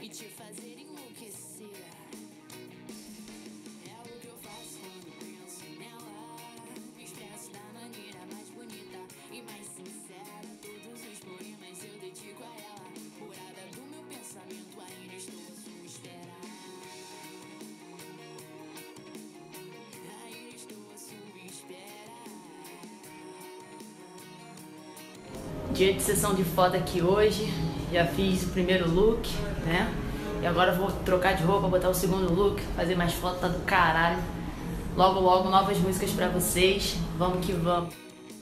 te fazer enlouquecer. É o que eu faço quando penso nela. Me expresso da maneira mais bonita e mais sincera. Todos os poemas eu dedico a ela. Curada do meu pensamento, ainda estou à sua espera. Ainda estou à sua espera. Dia de sessão de foto aqui hoje. Já fiz o primeiro look, né? E agora vou trocar de roupa, botar o segundo look, fazer mais foto, tá do caralho. Logo, logo, novas músicas pra vocês. Vamos que vamos.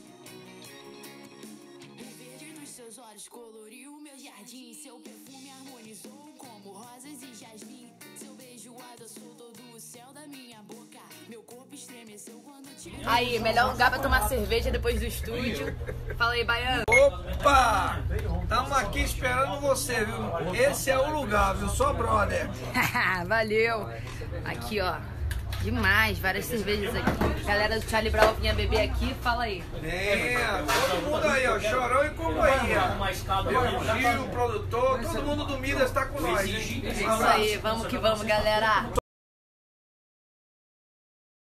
O verde dos seus olhos coloriu o meu jardim. Seu perfume harmonizou como rosas e jasmim. Seu beijo adoçou todo o céu da minha boca. Meu corpo estremeceu quando te... Aí, melhor lugar pra tomar cerveja depois do estúdio. Fala aí, Baiano. Opa! Estamos aqui esperando você, viu? Esse é o lugar, viu? Só brother. Valeu. Aqui, ó. Demais, várias cervejas aqui. Galera do Charlie Brown vinha beber aqui, fala aí. Todo mundo aí, ó. Chorão e companhia. Eu, Gil, o produtor, todo mundo do Midas tá com nós, hein? Isso aí, vamos que vamos, galera.